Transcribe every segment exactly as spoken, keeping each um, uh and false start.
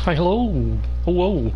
Hi, hello. Oh, whoa.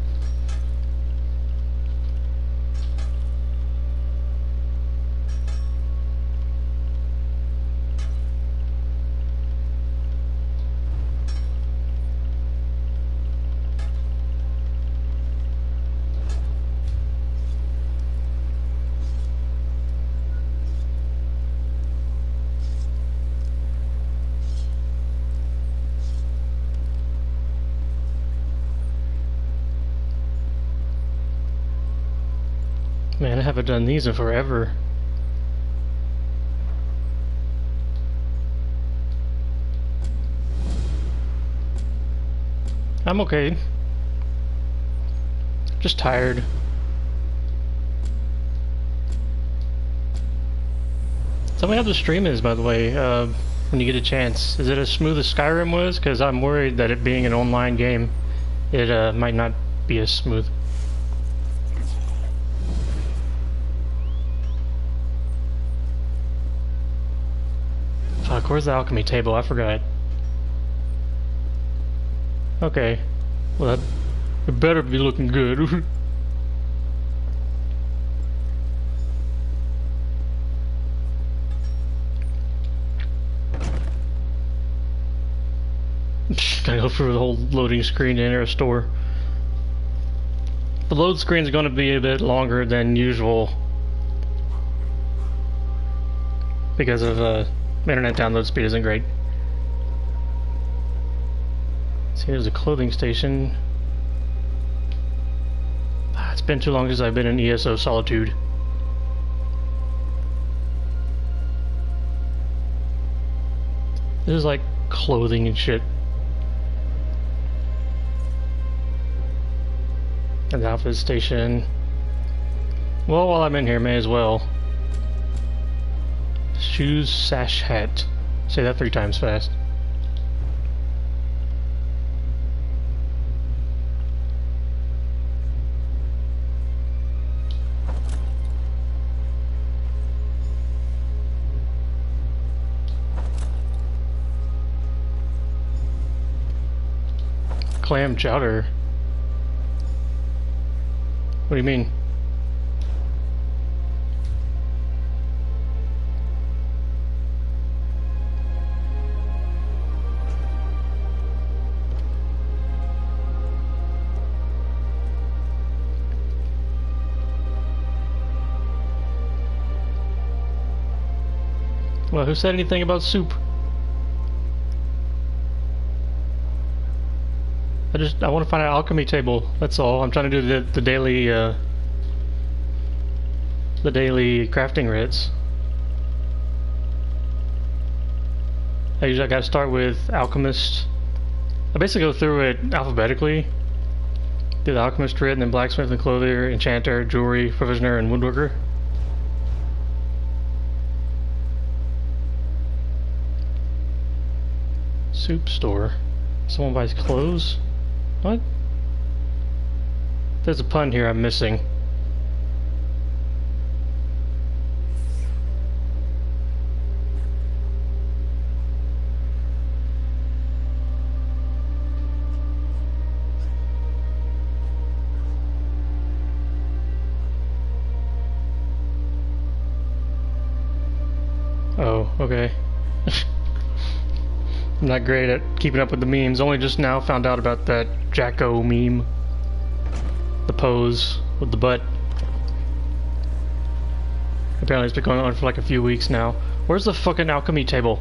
Man, I haven't done these in forever. I'm okay. Just tired. Tell me how the stream is, by the way, uh, when you get a chance. Is it as smooth as Skyrim was? Because I'm worried that it being an online game, it uh, might not be as smooth. Fuck, where's the alchemy table? I forgot. Okay. Well, that it better be looking good. Gotta go through the whole loading screen to enter a store. The load screen is going to be a bit longer than usual because of uh, internet download speed isn't great. See, there's a clothing station. Ah, it's been too long since I've been in E S O Solitude. This is like clothing and shit. And the outfit station. Well, while I'm in here, may as well. Shoes, sash, hat. Say that three times fast. Clam chowder. What do you mean? Well, who said anything about soup? I just, I want to find an alchemy table, that's all. I'm trying to do the, the daily, uh, the daily crafting writs. I usually gotta start with alchemist. I basically go through it alphabetically. Do the alchemist writ, and then blacksmith and clothier, enchanter, jewelry, provisioner, and woodworker. Soup store. Someone buys clothes? What? There's a pun here I'm missing. Oh, okay. I'm not great at keeping up with the memes. Only just now found out about that Jacko meme. The pose with the butt. Apparently it's been going on for like a few weeks now. Where's the fucking alchemy table?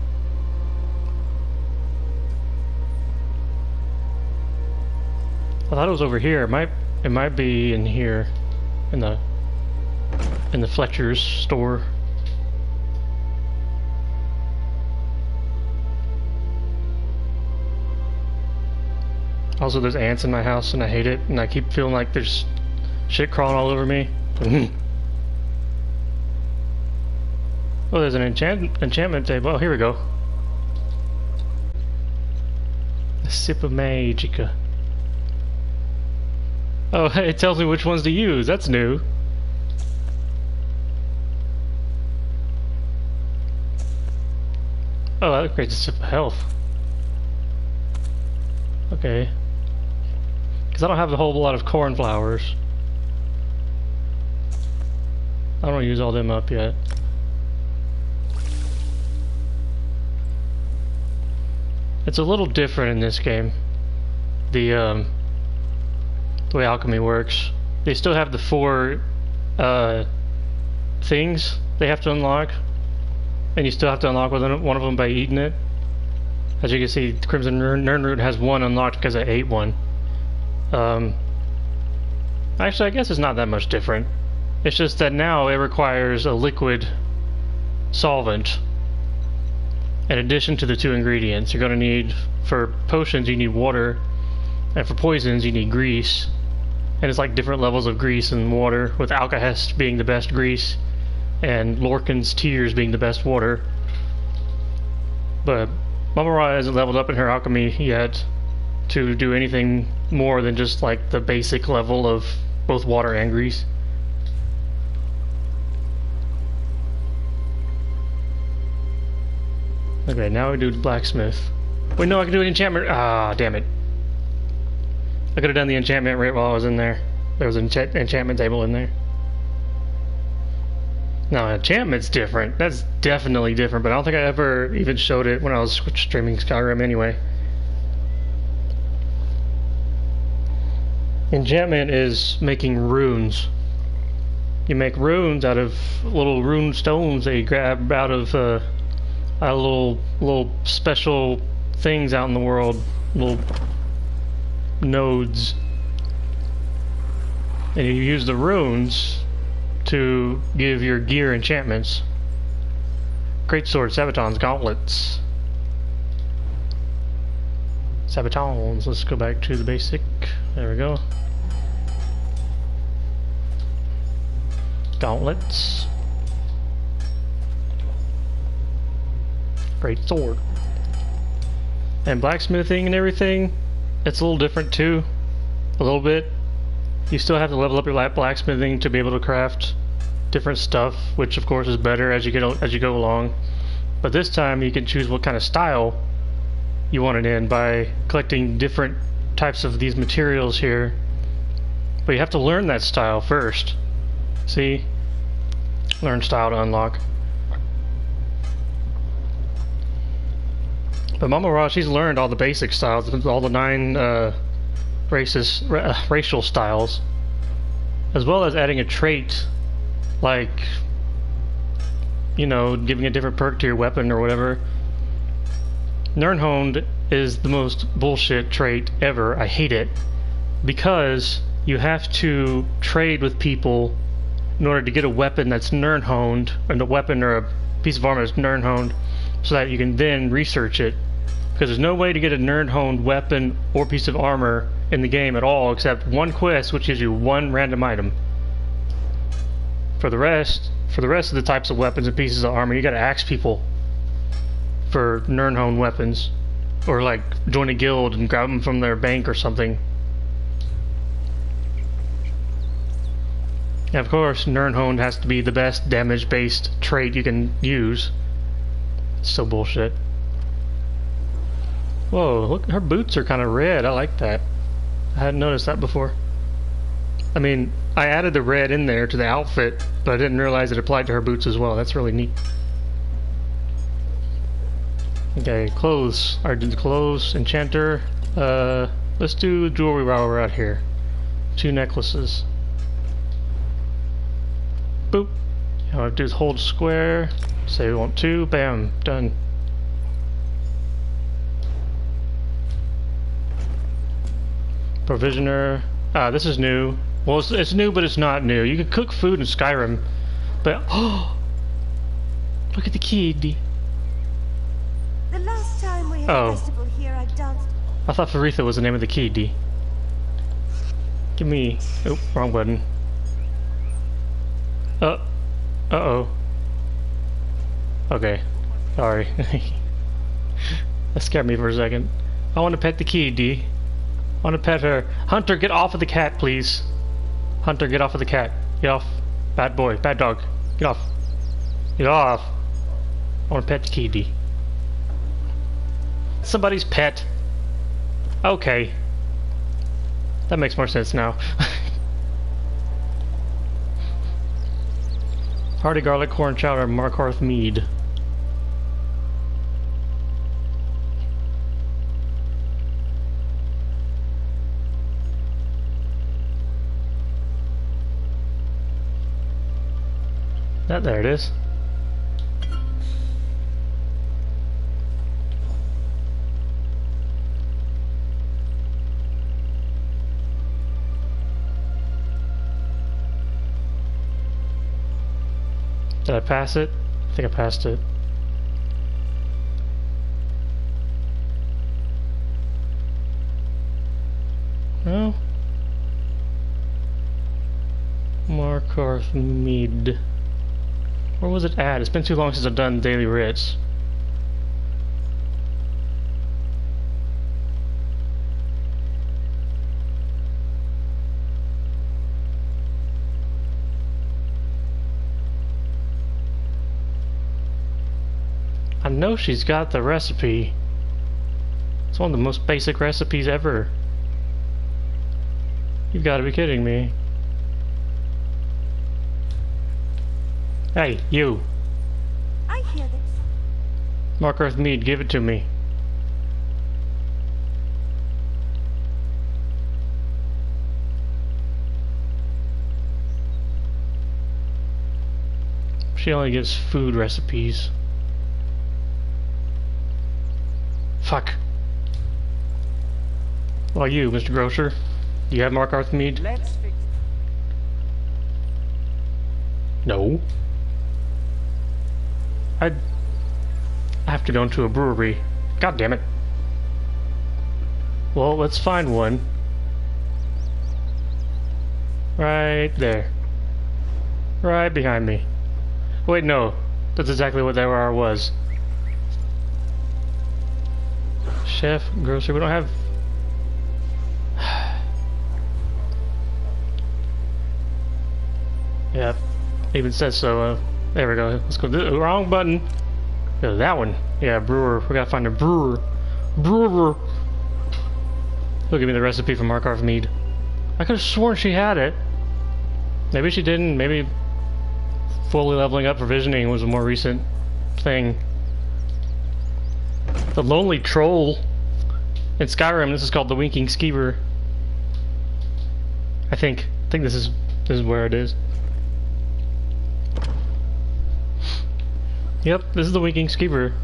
I thought it was over here. It might it might be in here. In the in the Fletcher's store. Also, there's ants in my house and I hate it, and I keep feeling like there's shit crawling all over me. Oh, there's an enchant enchantment table. Oh, here we go. A sip of magica. Oh, it tells me which ones to use. That's new. Oh, that creates a sip of health. Okay. Because I don't have a whole lot of cornflowers. I don't want to use all them up yet. It's a little different in this game. The um, the way alchemy works. They still have the four uh, things they have to unlock, and you still have to unlock one of them by eating it. As you can see, Crimson Nirnroot has one unlocked because I ate one. Um, actually, I guess it's not that much different. It's just that now it requires a liquid solvent in addition to the two ingredients. You're going to need, for potions, you need water, and for poisons, you need grease. And it's like different levels of grease and water, with Alkahest being the best grease, and Lorcan's Tears being the best water. But Mama Ra hasn't leveled up in her alchemy yet to do anything more than just like the basic level of both water and grease. Okay, now we do blacksmith. Wait, no, I can do an enchantment. Ah, damn it. I could have done the enchantment right while I was in there. There was an encha enchantment table in there. Now, enchantment's different. That's definitely different, but I don't think I ever even showed it when I was streaming Skyrim anyway. Enchantment is making runes. You make runes out of little rune stones that you grab out of uh, out of little little special things out in the world, little nodes, and you use the runes to give your gear enchantments. Great sword, sabatons, gauntlets, sabatons. Let's go back to the basic. There we go. Gauntlets. Great sword. And blacksmithing and everything, it's a little different too. A little bit. You still have to level up your blacksmithing to be able to craft different stuff, which of course is better as you get as you go along. But this time you can choose what kind of style you want it in by collecting different types of these materials here. But you have to learn that style first. See? Learn style to unlock. But Mama Ra, she's learned all the basic styles, all the nine uh, races, ra racial styles, as well as adding a trait, like, you know, giving a different perk to your weapon or whatever. Nirnhoned is the most bullshit trait ever. I hate it, because you have to trade with people in order to get a weapon that's Nirnhoned, and a weapon or a piece of armor that's Nirnhoned, so that you can then research it. Because there's no way to get a Nirnhoned weapon or piece of armor in the game at all, except one quest, which gives you one random item. For the rest, for the rest of the types of weapons and pieces of armor, you gotta ask people for Nirnhoned weapons, or like join a guild and grab them from their bank or something. And of course, Nirnhoned has to be the best damage-based trait you can use. It's so bullshit. Whoa, look, her boots are kind of red. I like that. I hadn't noticed that before. I mean, I added the red in there to the outfit, but I didn't realize it applied to her boots as well. That's really neat. Okay, clothes. Alright, do the clothes. Enchanter. Uh, let's do jewelry while we're out here. Two necklaces. Boop. All I have to do is hold square. Say we want two. Bam. Done. Provisioner. Ah, this is new. Well, it's, it's new, but it's not new. You can cook food in Skyrim, but oh, look at the kid. The last time we had oh. a festival here, I danced. I thought Faritha was the name of the kid. Give me. Oh, wrong button. Uh. Uh oh. Okay. Sorry. That scared me for a second. I want to pet the kid. I want to pet her. Hunter, get off of the cat, please. Hunter, get off of the cat. Get off. Bad boy. Bad dog. Get off. Get off. I want to pet the kitty. Somebody's pet. Okay. That makes more sense now. Hearty garlic corn chowder, Markarth mead. That there it is. Did I pass it? I think I passed it. No. Markarth mead. Where was it at? It's been too long since I've done daily writs. I know she's got the recipe. It's one of the most basic recipes ever. You've got to be kidding me. Hey, you. I hear this. Markarth mead, give it to me. She only gives food recipes. Fuck. Well, you, Mister Grocer, do you have Markarth mead? Let's fix. No. I'd have to go into a brewery. God damn it. Well, let's find one. Right there. Right behind me. Wait, no. That's exactly what that where I was. Chef, grocer, we don't have... Yep. Even says so. Uh, there we go. Let's go. The wrong button. Yeah, that one. Yeah, brewer. We gotta find a brewer. Brewer. He'll give me the recipe for Markarth mead. I could have sworn she had it. Maybe she didn't. Maybe fully leveling up provisioning was a more recent thing. The lonely troll in Skyrim. This is called the Winking Skeever. I think. I think this is this is where it is. Yep, this is the Winking Skeever.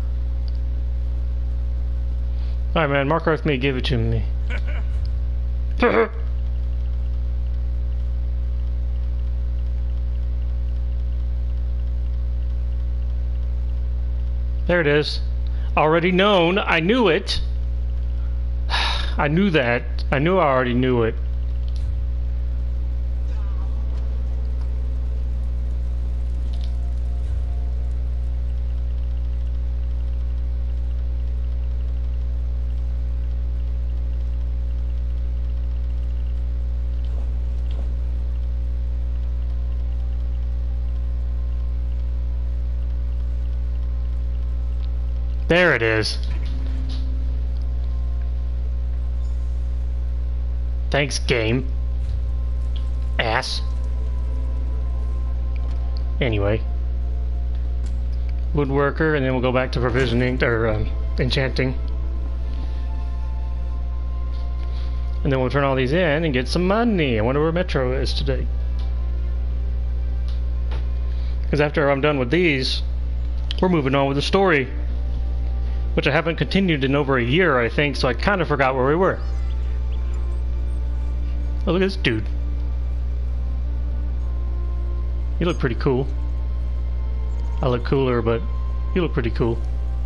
Alright, man, Markarth may give it to me. There it is. Already known. I knew it. I knew that. I knew I already knew it. There it is. Thanks, game. Ass. Anyway. Woodworker, and then we'll go back to provisioning, or um, enchanting. And then we'll turn all these in and get some money. I wonder where Metro is today. Because after I'm done with these, we're moving on with the story. Which I haven't continued in over a year, I think, so I kind of forgot where we were. Oh, look at this dude. You look pretty cool. I look cooler, but you look pretty cool.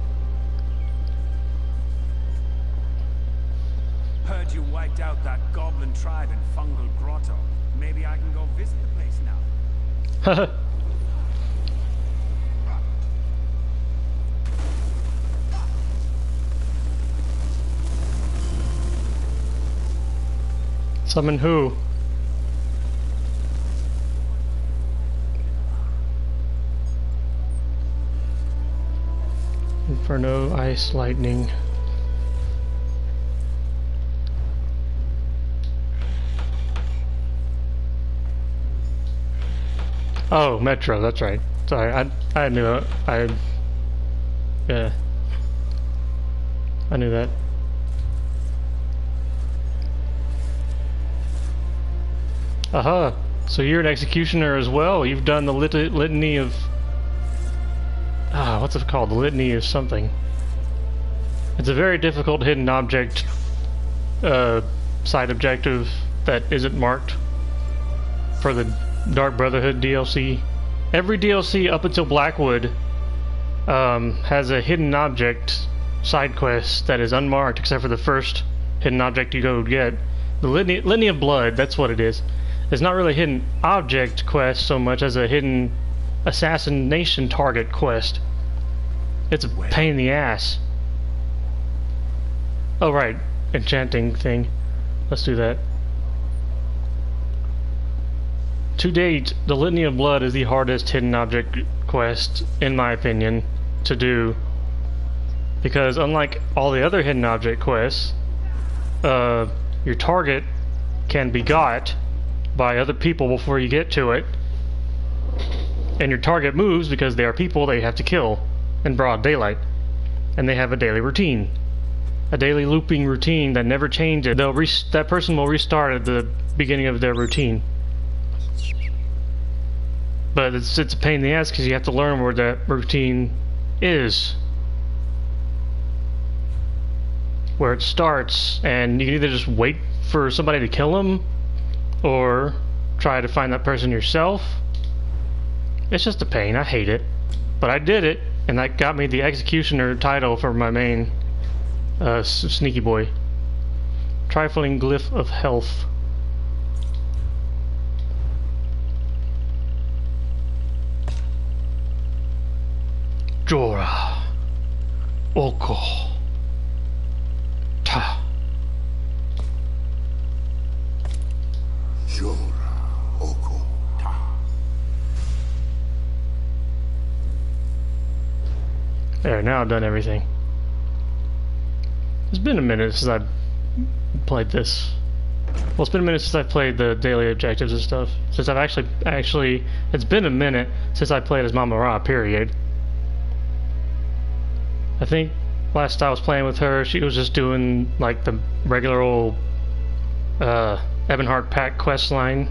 Heard you wiped out that goblin tribe in Fungal Grotto. Maybe I can go visit the place now. Haha. Summon who? Inferno, ice, lightning. Oh, Metro, that's right. Sorry, I I knew it. I yeah. I knew that. Aha. So you're an executioner as well. You've done the lit litany of ah, what's it called? The litany of something. It's a very difficult hidden object uh side objective that isn't marked for the Dark Brotherhood D L C. Every D L C up until Blackwood um, has a hidden object side quest that is unmarked except for the first hidden object you go get. The Litany, Litany of Blood, that's what it is. It's not really a hidden object quest so much as a hidden assassination target quest. It's a pain in the ass. Oh right, enchanting thing. Let's do that. To date, the Litany of Blood is the hardest hidden object quest, in my opinion, to do. Because unlike all the other hidden object quests, uh, your target can be got by other people before you get to it. And your target moves because they are people that you have to kill in broad daylight. And they have a daily routine. A daily looping routine that never changes. They'll re that person will restart at the beginning of their routine. But it's, it's a pain in the ass because you have to learn where that routine is. Where it starts, and you can either just wait for somebody to kill them, or try to find that person yourself. It's just a pain, I hate it. But I did it, and that got me the Executioner title for my main uh, sneaky boy. Trifling Glyph of Health. Jora Oko Ta Jora Oko Ta. There, now I've done everything. It's been a minute since I've played this. Well, it's been a minute since I've played the daily objectives and stuff. Since I've actually, actually, it's been a minute since I played as Mama Ra, period. I think last I was playing with her, she was just doing like the regular old uh, Ebonheart Pact quest line.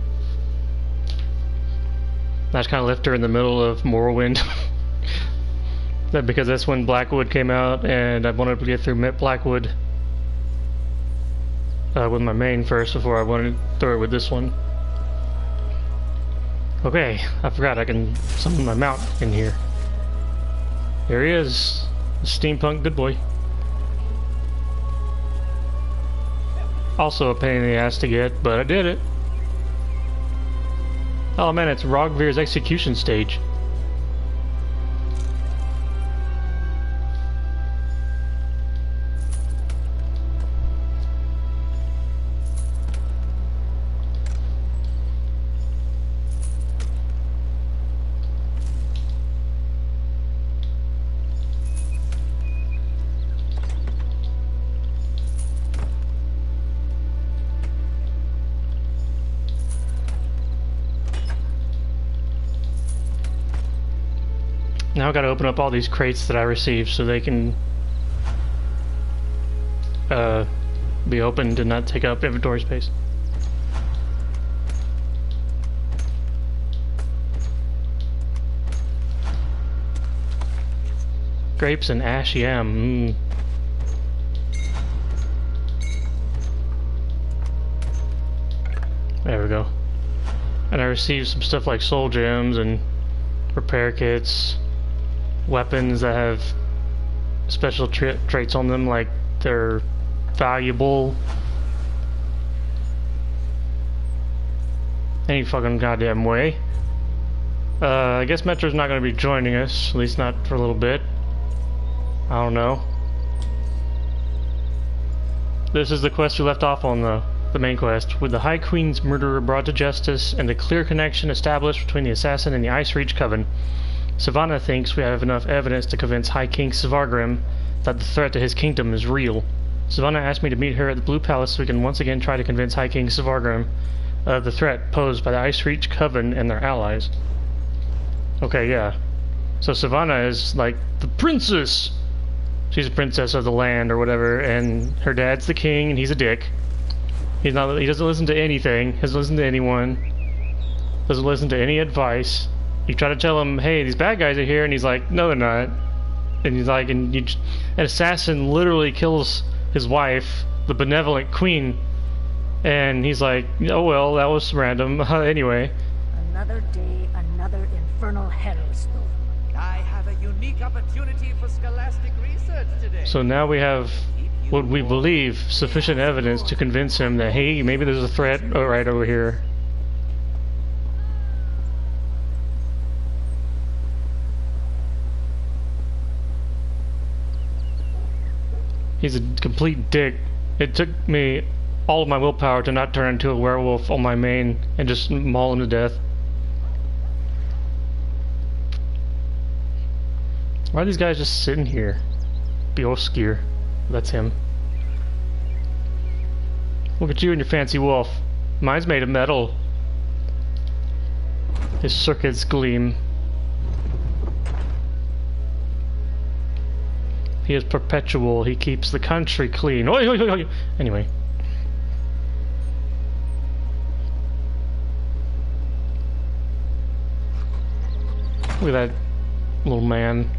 I just kind of left her in the middle of Morrowind. That because that's when Blackwood came out, and I wanted to get through Blackwood uh, with my main first before I wanted to throw it with this one. Okay, I forgot I can summon my mount in here. Here he is. Steampunk good boy. Also a pain in the ass to get, but I did it. Oh man, it's Rogvir's execution stage. Now I've got to open up all these crates that I received so they can uh, be opened and not take up inventory space. Grapes and ash yam. Mm. There we go. And I received some stuff like soul gems and repair kits. Weapons that have special tra traits on them, like they're valuable. Any fucking goddamn way. Uh, I guess Metro's not going to be joining us, at least not for a little bit. I don't know. This is the quest we left off on, the, the main quest. With the High Queen's murderer brought to justice and a clear connection established between the assassin and the Ice Reach Coven, Savannah thinks we have enough evidence to convince High King Svargrim that the threat to his kingdom is real. Savannah asked me to meet her at the Blue Palace so we can once again try to convince High King Svargrim of the threat posed by the Ice Reach Coven and their allies. Okay, yeah. So Savannah is like the princess. She's a princess of the land or whatever, and her dad's the king, and he's a dick. He's not. He doesn't listen to anything. Doesn't listen to anyone. Doesn't listen to any advice. You try to tell him, "Hey, these bad guys are here," and he's like, "No, they're not." And he's like, and you, an assassin literally kills his wife, the benevolent queen, and he's like, "Oh well, that was random." Anyway. Another day, another infernal hellstorm. I have a unique opportunity for scholastic research today. So now we have what we believe sufficient evidence to convince him that, hey, maybe there's a threat oh, right over here. He's a complete dick. It took me all of my willpower to not turn into a werewolf on my main and just maul him to death. Why are these guys just sitting here? Bioskier. That's him. Look at you and your fancy wolf. Mine's made of metal. His circuits gleam. He is perpetual. He keeps the country clean. Oi, oi, oi, oi. Anyway. Look at that little man.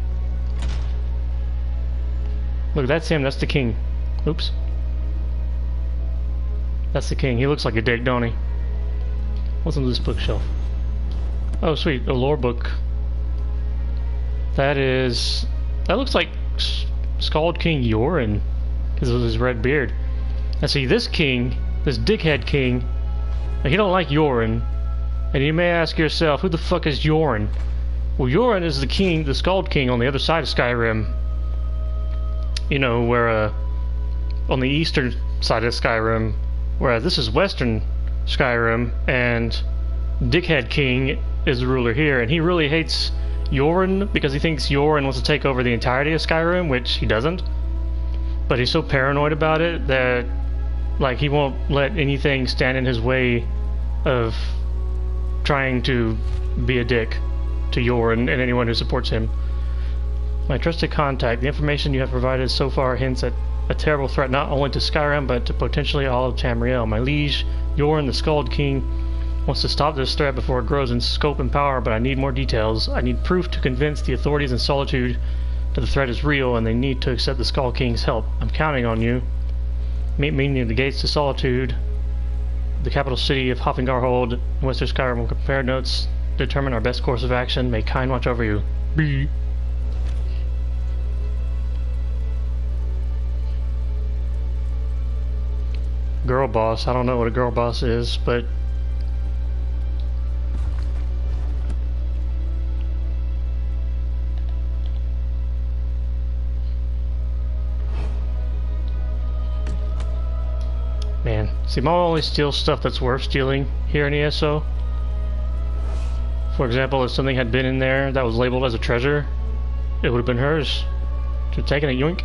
Look, that's him. That's the king. Oops. That's the king. He looks like a dick, don't he? What's on this bookshelf? Oh, sweet. A lore book. That is... That looks like Scald King Yoren, because of his red beard. And see, this king, this dickhead king, he don't like Yoren. And you may ask yourself, who the fuck is Yoren? Well, Yoren is the king, the Scald King on the other side of Skyrim. You know, where, uh, on the eastern side of Skyrim, whereas this is western Skyrim, and Dickhead King is the ruler here, and he really hates Yoren because he thinks Yoren wants to take over the entirety of Skyrim, which he doesn't. But he's so paranoid about it that, like, he won't let anything stand in his way of trying to be a dick to Yoren and anyone who supports him. My trusted contact, the information you have provided so far hints at a terrible threat not only to Skyrim, but to potentially all of Tamriel. My liege, Yoren, the Scald King, wants to stop this threat before it grows in scope and power, but I need more details. I need proof to convince the authorities in Solitude that the threat is real and they need to accept the Scald King's help. I'm counting on you. Meet me near the gates to Solitude, the capital city of Hoffingarhold, in Western Skyrim. Will compare notes, determine our best course of action. May kind watch over you. B. Girl boss. I don't know what a girl boss is, but man, see, Mom only steals stuff that's worth stealing here in E S O. For example, if something had been in there that was labeled as a treasure, it would have been hers. She'd taken it, yoink.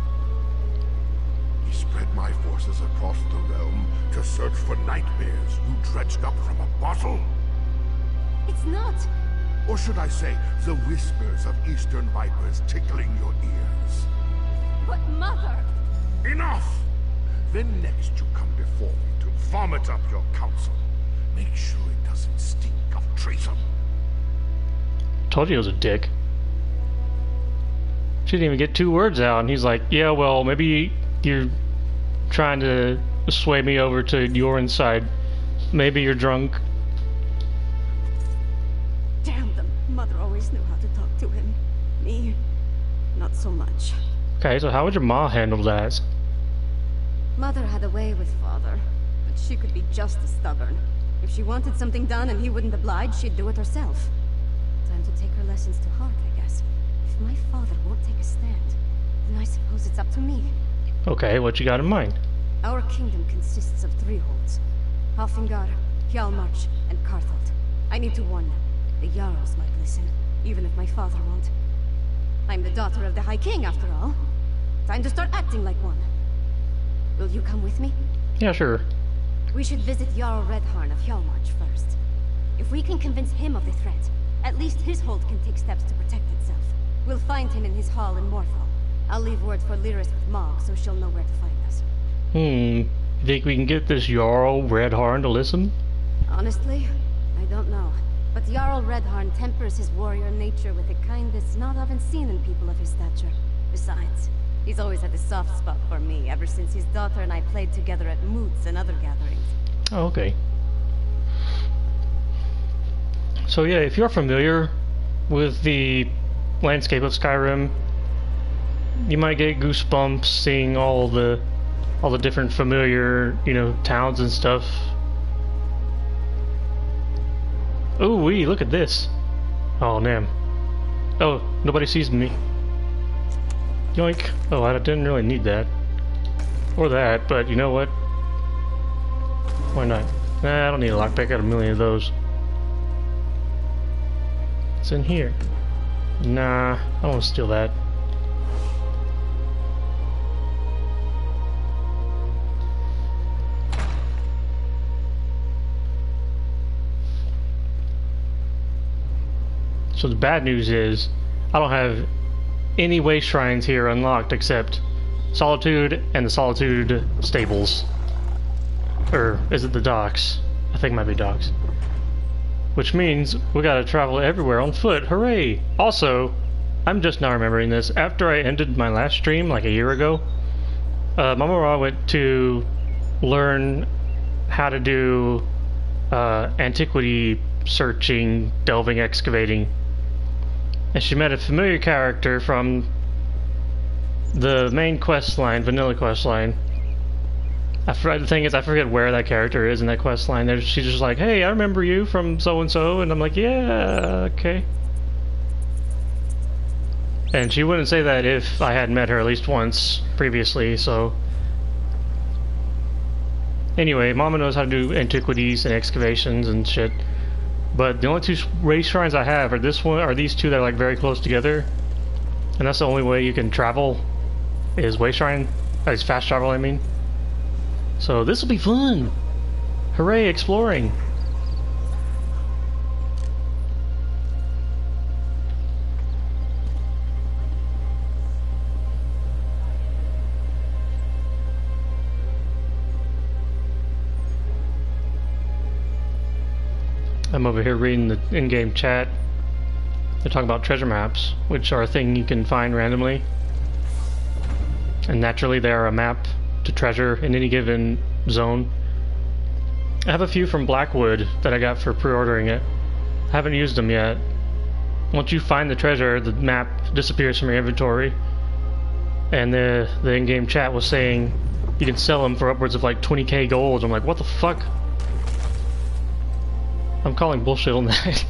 He spread my forces across the realm to search for nightmares you dredged up from a bottle. It's not. Or should I say, the whispers of eastern vipers tickling your ears. But Mother! Enough! Then next you come before me to vomit up your counsel. Make sure it doesn't stink of treason. Told you he was a dick. She didn't even get two words out, and he's like, yeah, well, maybe you're trying to sway me over to your inside. Maybe you're drunk. Damn them. Mother always knew how to talk to him. Me, not so much. Okay, so how would your ma handle that? Mother had a way with Father, but she could be just as stubborn. If she wanted something done and he wouldn't oblige, she'd do it herself. Time to take her lessons to heart, I guess. If my father won't take a stand, then I suppose it's up to me. Okay, what you got in mind? Our kingdom consists of three holds. Halfingar, Hjalmarch, and Karthald. I need to warn them. The Jarls might listen, even if my father won't. I'm the daughter of the High King, after all. Time to start acting like one. Will you come with me? Yeah, sure. We should visit Jarl Redharn of Hjalmarch first. If we can convince him of the threat, At least his hold can take steps to protect itself. We'll find him in his hall in Morthal. I'll leave word for Lyris with Mog, so she'll know where to find us. Hmm. Think we can get this Jarl Redharn to listen? Honestly, I don't know. But Jarl Redharn tempers his warrior nature with a kind that's not often seen in people of his stature. Besides, he's always had a soft spot for me ever since his daughter and I played together at moots and other gatherings. Oh, okay. So yeah, if you're familiar with the landscape of Skyrim, you might get goosebumps seeing all the all the different familiar, you know, towns and stuff. Ooh wee, look at this. Oh damn. Oh, nobody sees me. Yoink. Oh, I didn't really need that. Or that, but you know what? Why not? Nah, I don't need a lockpick. I got a million of those. What's in here? Nah, I don't want to steal that. So the bad news is, I don't have any way shrines here unlocked except Solitude and the Solitude Stables. Or is it the docks? I think it might be docks. Which means we gotta travel everywhere on foot. Hooray! Also, I'm just now remembering this. After I ended my last stream like a year ago, uh, Mama Ra went to learn how to do uh, antiquity searching, delving, excavating. And she met a familiar character from the main quest line, vanilla quest line. I forget, the thing is, I forget where that character is in that quest line. There, she's just like, hey, I remember you from so-and-so, and I'm like, yeah, okay. And she wouldn't say that if I hadn't met her at least once previously, so... Anyway, Mama knows how to do antiquities and excavations and shit. But the only two race shrines I have are this one, are these two that are like very close together. And that's the only way you can travel, is way shrine, is fast travel I mean. So this will be fun! Hooray, exploring! I'm over here reading the in-game chat. They're talking about treasure maps, which are a thing you can find randomly. And naturally they are a map to treasure in any given zone. I have a few from Blackwood that I got for pre-ordering it. I haven't used them yet. Once you find the treasure, the map disappears from your inventory. And the, the in-game chat was saying you can sell them for upwards of like twenty K gold. I'm like, what the fuck? I'm calling bullshit on that.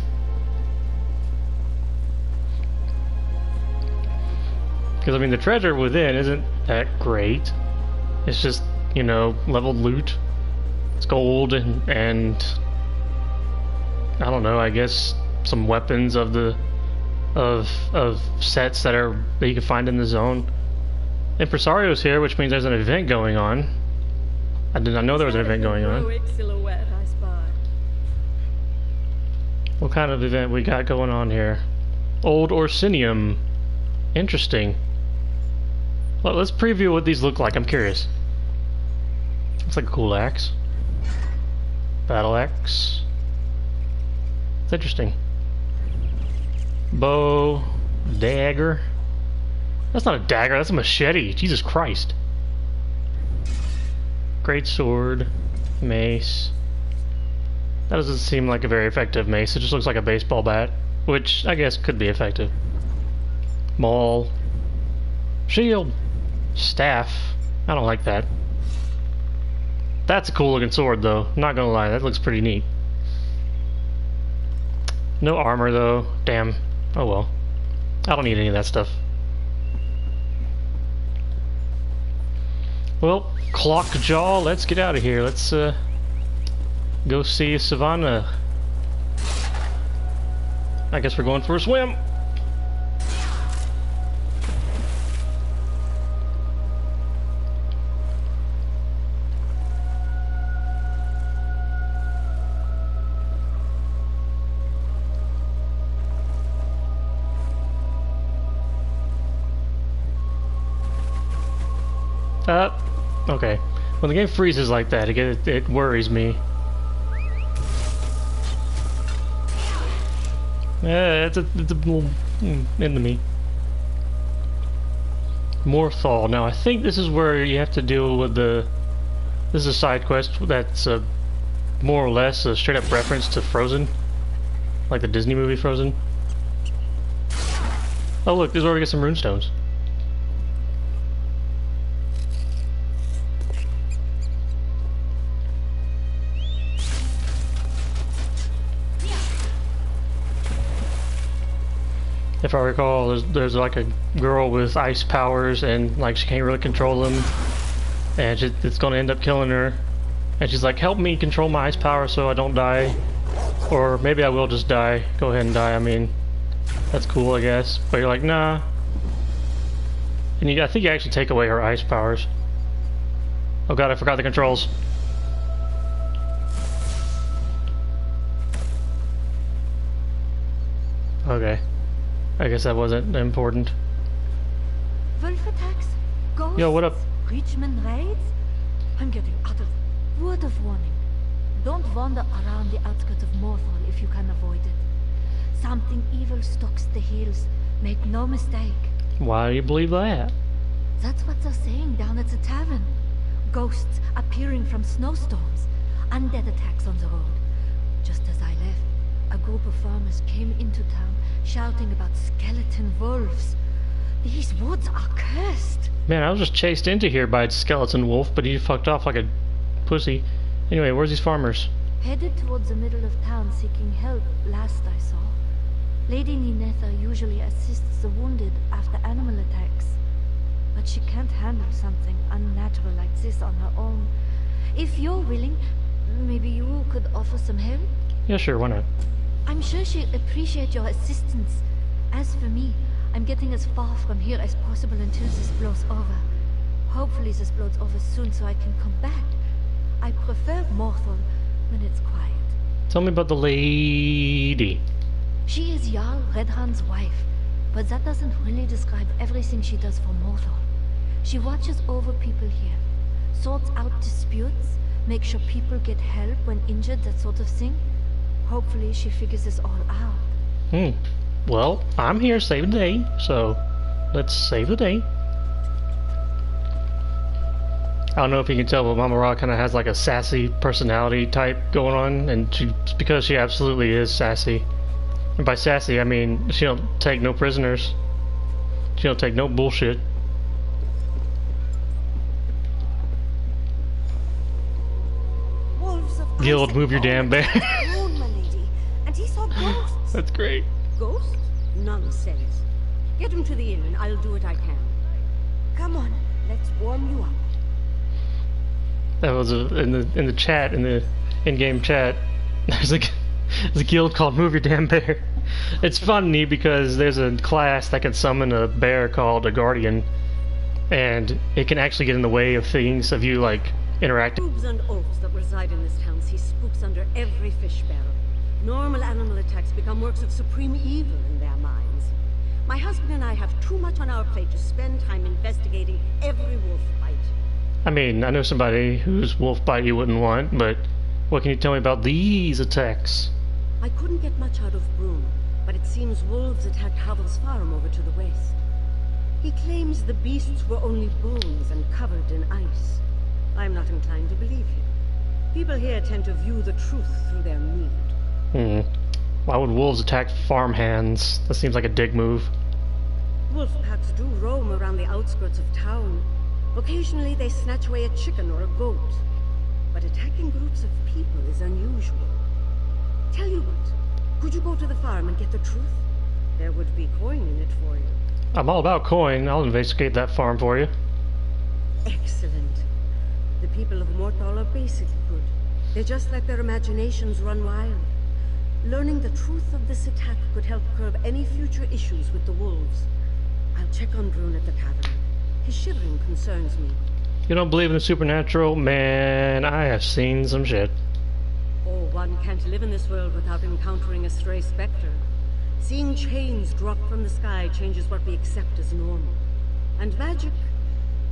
Because, I mean, the treasure within isn't that great. It's just, you know, leveled loot. It's gold and, and I don't know, I guess some weapons of the of of sets that are that you can find in the zone. Impresario's here, which means there's an event going on. I did not know there was an event going on. What kind of event we got going on here? Old Orsinium. Interesting. Well, let's preview what these look like. I'm curious. Looks like a cool axe. Battle axe. It's interesting. Bow. Dagger. That's not a dagger, that's a machete. Jesus Christ. Great sword. Mace. That doesn't seem like a very effective mace. It just looks like a baseball bat, which I guess could be effective. Maul. Shield. Staff. I don't like that. That's a cool looking sword though. Not gonna lie, that looks pretty neat. No armor though. Damn. Oh well. I don't need any of that stuff. Well, Clockjaw, let's get out of here. Let's uh go see Savannah. I guess we're going for a swim. Uh, okay. When the game freezes like that, it, it, it worries me. Yeah, it's a, it's a little mm, enemy. Morthal. Now, I think this is where you have to deal with the... This is a side quest that's uh, more or less a straight-up reference to Frozen. Like the Disney movie Frozen. Oh look, this is where we get some runestones. If I recall, there's, there's like a girl with ice powers and like she can't really control them. And she, it's gonna end up killing her. And she's like, help me control my ice power so I don't die. Or maybe I will just die. Go ahead and die, I mean, that's cool I guess. But you're like, nah. And you, I think you actually take away her ice powers. Oh god, I forgot the controls. Okay. I guess that wasn't important. Wolf attacks? Ghosts? Yo, what up? Richmond raids? I'm getting out of... Word of warning. Don't wander around the outskirts of Morthal if you can avoid it. Something evil stalks the hills. Make no mistake. Why do you believe that? That's what they're saying down at the tavern. Ghosts appearing from snowstorms. Undead attacks on the road. Just as I left, a group of farmers came into town shouting about skeleton wolves. These woods are cursed. Man, I was just chased into here by a skeleton wolf, but he fucked off like a pussy. Anyway, where's these farmers? Headed towards the middle of town seeking help, last I saw. Lady Ninetha usually assists the wounded after animal attacks. But she can't handle something unnatural like this on her own. If you're willing, maybe you could offer some help? Yeah, sure, why not? I'm sure she'd appreciate your assistance. As for me, I'm getting as far from here as possible until this blows over. Hopefully this blows over soon so I can come back. I prefer Morthal when it's quiet. Tell me about the lady. She is Jarl Redhand's wife, but that doesn't really describe everything she does for Morthal. She watches over people here, sorts out disputes, makes sure people get help when injured, that sort of thing. Hopefully she figures this all out. Hmm. Well, I'm here to save the day, so let's save the day. I don't know if you can tell, but Mama Ra kind of has like a sassy personality type going on, and she, because she absolutely is sassy. And by sassy, I mean she don't take no prisoners. She don't take no bullshit. Wolves of Guild, Isaac move your damn bear. alone, my lady, and he saw ghosts. That's great. Ghosts? Nonsense. Get him to the inn and I'll do what I can. Come on, let's warm you up. That was a, in the in the chat, in the in-game chat. There's a there's a guild called Move Your Damn Bear. It's funny because there's a class that can summon a bear called a guardian, and it can actually get in the way of things of you like interacting. Boobs and oafs that reside in this town see spooks under every fish barrel. Normal animal attacks become works of supreme evil in their minds. My husband and I have too much on our plate to spend time investigating every wolf bite. I mean, I know somebody whose wolf bite you wouldn't want, but what can you tell me about these attacks? I couldn't get much out of Brune, but it seems wolves attacked Havel's farm over to the west. He claims the beasts were only bones and covered in ice. I'm not inclined to believe him. People here tend to view the truth through their mood. Hmm. Why would wolves attack farmhands? That seems like a dick move. Wolf packs do roam around the outskirts of town. Occasionally they snatch away a chicken or a goat. But attacking groups of people is unusual. Tell you what, could you go to the farm and get the truth? There would be coin in it for you. I'm all about coin. I'll investigate that farm for you. Excellent. The people of Morthal are basically good. They just let their imaginations run wild. Learning the truth of this attack could help curb any future issues with the wolves. I'll check on Brune at the tavern. His shivering concerns me. You don't believe in the supernatural? Man, I have seen some shit. Oh, one can't live in this world without encountering a stray specter. Seeing chains drop from the sky changes what we accept as normal. And magic,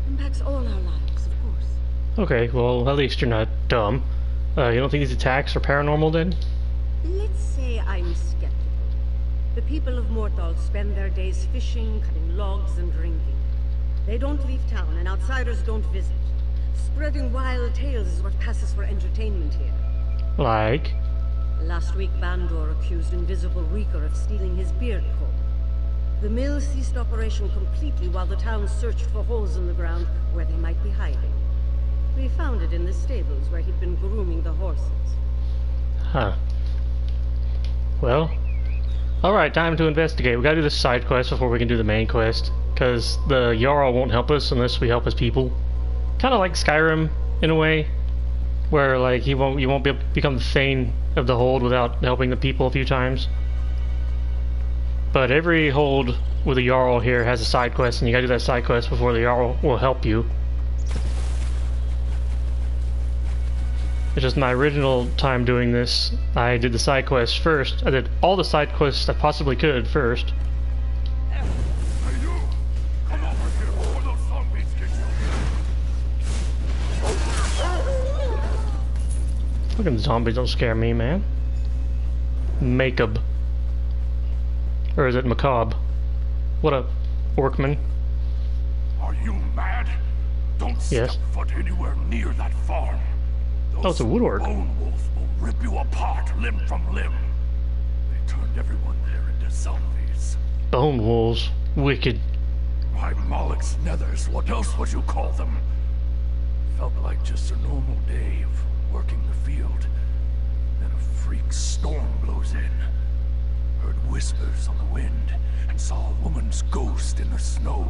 Impacts all our lives, of course. Okay, well, at least you're not dumb. Uh, you don't think these attacks are paranormal then? Let's say I'm skeptical. The people of Morthal spend their days fishing, cutting logs, and drinking. They don't leave town, and outsiders don't visit. Spreading wild tales is what passes for entertainment here. Like? Last week, Bandor accused Invisible Reeker of stealing his beard comb. The mill ceased operation completely while the town searched for holes in the ground where they might be hiding. We found it in the stables where he'd been grooming the horses. Huh. Well, alright, time to investigate. We gotta do this side quest before we can do the main quest, because the Jarl won't help us unless we help his people. Kind of like Skyrim, in a way, where like he won't, you won't be able to become the Thane of the Hold without helping the people a few times. But every hold with a Jarl here has a side quest, and you gotta do that side quest before the Jarl will help you. It's just my original time doing this, I did the side quest first. I did all the side quests I possibly could first. Hey you! Come over here before those zombies get you! Fucking zombies don't scare me, man. Macabre. Or is it macabre? What up, Orkman? Are you mad? Don't Yes. step foot anywhere near that farm. Oh, it's a wood orc. Bone wolves will rip you apart limb from limb. They turned everyone there into zombies. Bone wolves. Wicked. My Moloch's nethers, what else would you call them? Felt like just a normal day of working the field. Then a freak storm blows in. Heard whispers on the wind, and saw a woman's ghost in the snow.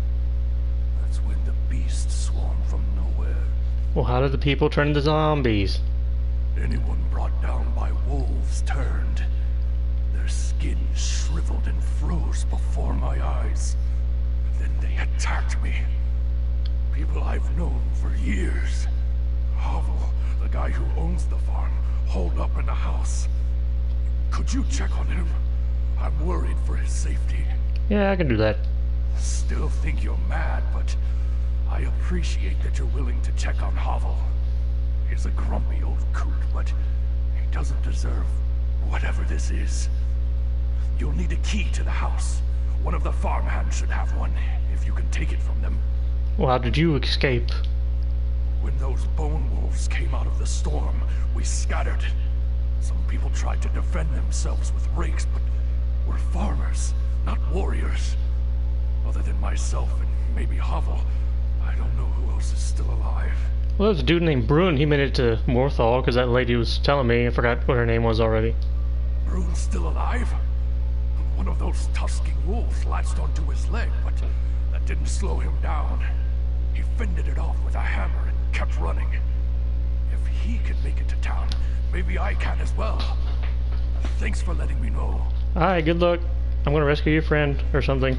That's when the beast swarmed from nowhere. Well, how did the people turn into zombies? Anyone brought down by wolves turned. Their skin shriveled and froze before my eyes. Then they attacked me. People I've known for years. Hovel, the guy who owns the farm, holed up in the house. Could you check on him? I'm worried for his safety. Yeah, I can do that. Still think you're mad, but I appreciate that you're willing to check on Hovel. He's a grumpy old coot, but he doesn't deserve whatever this is. You'll need a key to the house. One of the farmhands should have one, if you can take it from them. Well, how did you escape? When those bone wolves came out of the storm, we scattered. Some people tried to defend themselves with rakes, but we're farmers, not warriors. Other than myself and maybe Hovel, I don't know who else is still alive. Well, there's a dude named Brun. He made it to Morthal because that lady was telling me. I forgot what her name was already. Brune's still alive? One of those tusking wolves latched onto his leg, but that didn't slow him down. He fended it off with a hammer and kept running. If he can make it to town, maybe I can as well. Thanks for letting me know. Alright, good luck. I'm gonna rescue your friend or something.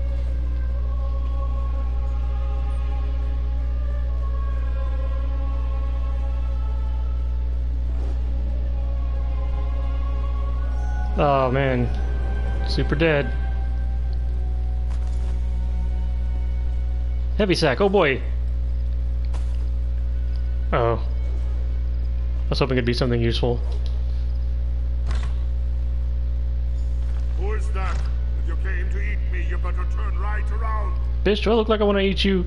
Oh man, super dead. Heavy sack, oh boy. Uh oh. I was hoping it'd be something useful. Who is that? If you came to eat me, you better turn right around. Bitch, do I look like I want to eat you?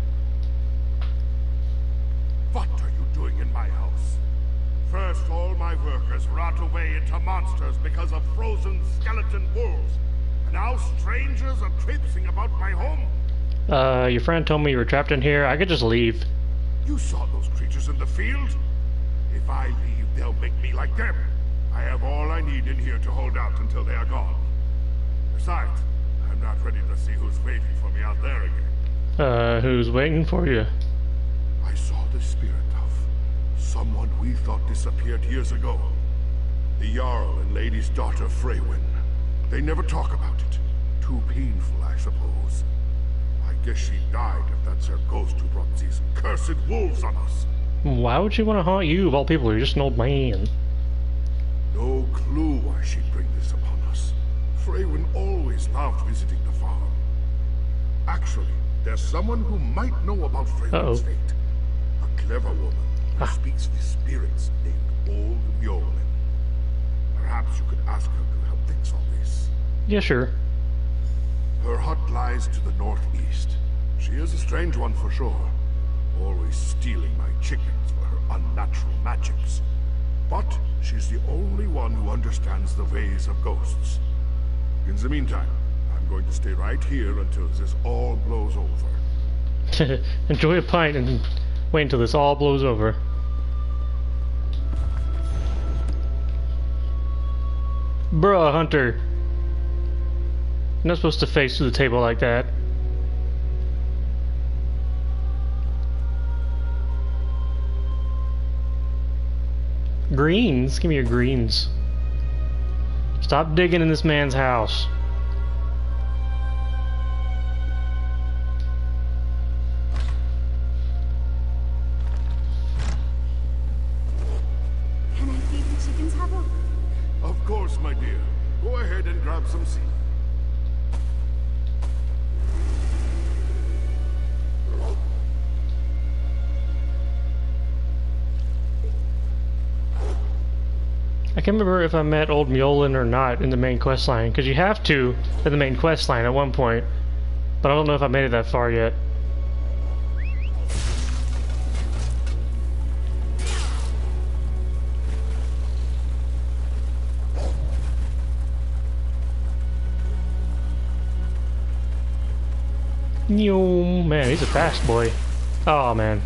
What are you doing in my house? First, all my workers rot away into monsters because of frozen skeleton wolves. And now strangers are traipsing about my home. Uh, your friend told me you were trapped in here. I could just leave. You saw those creatures in the field? If I leave, they'll make me like them. I have all I need in here to hold out until they are gone. Besides, I'm not ready to see who's waiting for me out there again. Uh, who's waiting for you? I saw the spirit of someone we thought disappeared years ago. The Jarl and Lady's daughter Freywin. They never talk about it. Too painful, I suppose. I guess she died if that's her ghost who brought these cursed wolves on us. Why would she want to haunt you of all people? You're just an old man. No clue why she'd bring this upon us. Freywin always loved visiting the farm. Actually, there's someone who might know about Freydin's Uh-oh. fate. A clever woman who Ah. speaks with spirits named Old Mjolnir. Perhaps you could ask her to help fix all this. Yeah, sure. Her hut lies to the northeast. She is a strange one for sure. Always stealing my chickens for her unnatural magics. But she's the only one who understands the ways of ghosts. In the meantime, I'm going to stay right here until this all blows over. Enjoy a pint and wait until this all blows over. Bruh, Hunter. You're not supposed to face through the table like that. Greens? Give me your greens. Stop digging in this man's house. Can I feed the chickens, Hubble? Of course, my dear. Go ahead and grab some seed. I can't remember if I met Old Mjolnir or not in the main quest line, because you have to in the main quest line at one point, but I don't know if I made it that far yet. Yo, man, he's a fast boy. Oh man.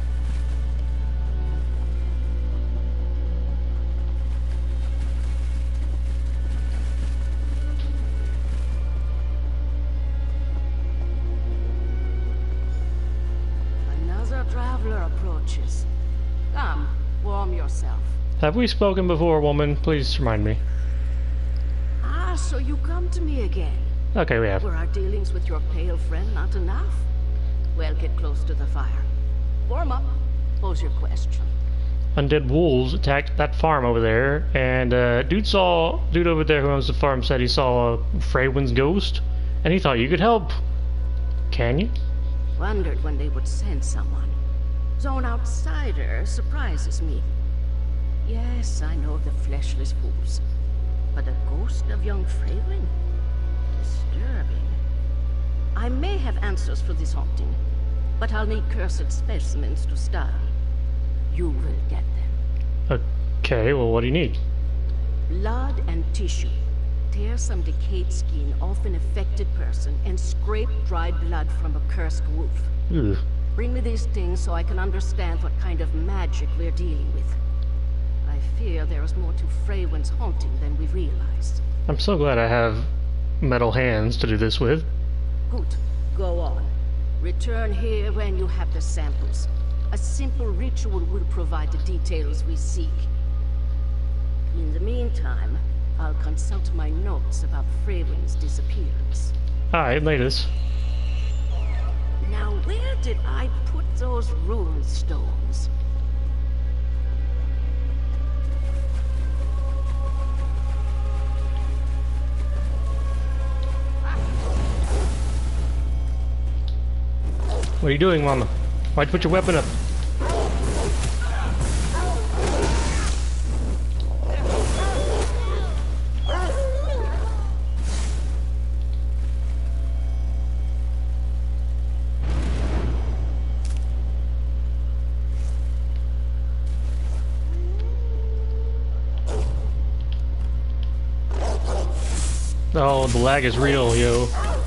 Another traveler approaches. Come, warm yourself. Have we spoken before, woman? Please remind me. Ah, so you come to me again. Okay, we have. Were our dealings with your pale friend not enough? Well, get close to the fire. Warm up. Pose your question. Undead wolves attacked that farm over there, and uh, dude saw dude over there who owns the farm said he saw a Freywin's ghost, and he thought you could help. Can you? Wondered when they would send someone. Zone outsider surprises me. Yes, I know the fleshless fools. But a ghost of young Freywin? Disturbing. I may have answers for this haunting, but I'll need cursed specimens to study. You will get them. Okay, well, what do you need? Blood and tissue. Tear some decayed skin off an affected person and scrape dry blood from a cursed wolf. Ugh. Bring me these things so I can understand what kind of magic we're dealing with. I fear there is more to Freywin's haunting than we realize. I'm so glad I have metal hands to do this with. Good. Go on. Return here when you have the samples. A simple ritual will provide the details we seek. In the meantime, I'll consult my notes about Freywin's disappearance. Alright, latest. Now, where did I put those rune stones? What are you doing, Mama? Why'd you put your weapon up? Oh, the lag is real, yo.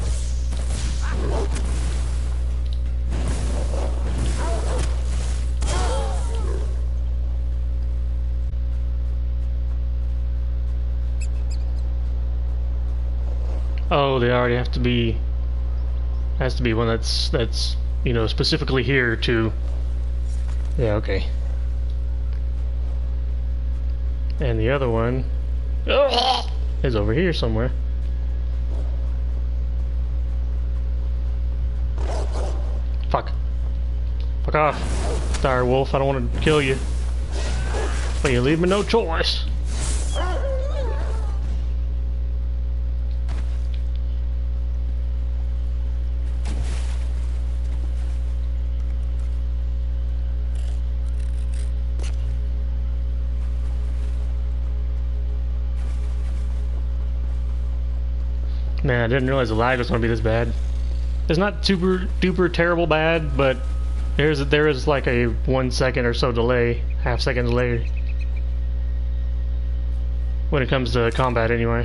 Oh, they already have to be. Has to be one that's that's you know specifically here to. Yeah, okay. And the other one is over here somewhere. Fuck. Fuck off, dire wolf. I don't want to kill you, but you leave me no choice. Man, I didn't realize the lag was going to be this bad. It's not super duper terrible bad, but there's there is like a one second or so delay, half second delay when it comes to combat anyway.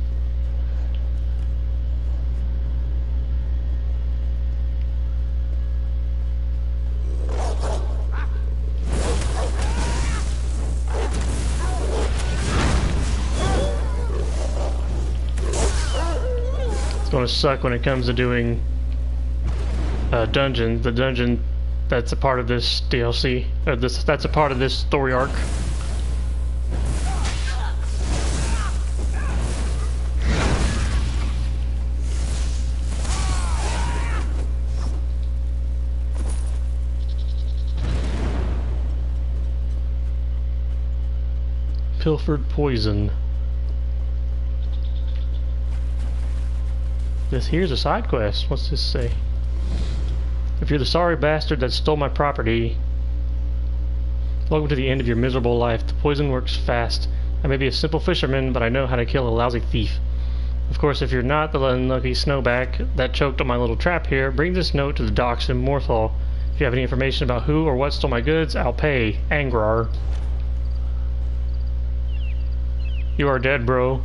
It's gonna suck when it comes to doing uh, dungeons. The dungeon that's a part of this D L C, or this that's a part of this story arc. Pilfered poison. This here's a side quest. What's this say? If you're the sorry bastard that stole my property, welcome to the end of your miserable life. The poison works fast. I may be a simple fisherman, but I know how to kill a lousy thief. Of course, if you're not the unlucky snowback that choked on my little trap here, bring this note to the docks in Morthal. If you have any information about who or what stole my goods, I'll pay. Angrar. You are dead, bro.